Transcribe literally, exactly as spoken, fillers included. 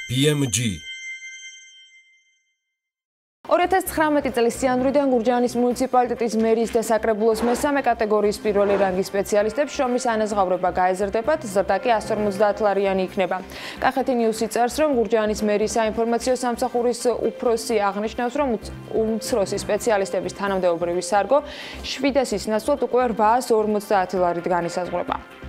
B M G ორი ათას ცხრამეტი წლის იანვრიდან გურჯაანის მუნიციპალიტეტის მერის და საკრებულოს მესამე კატეგორიის პირველი რანგის სპეციალისტებს შრომის ანაზღაურება გაეზრდებათ, ზრდა კი ასი ორმოცდაათ ლარიანი იქნება. კახეთი ნიუსი წერს, რომ გურჯაანის მერის საინფორმაციო სამსახურის უფროსი აღნიშნავს, რომ უმცროსი სპეციალისტების თანამდებობრივი სარგო შვიდასის ნაცვლად უკვე რვაას ორმოცდაათი ლარით განისაზღვრება.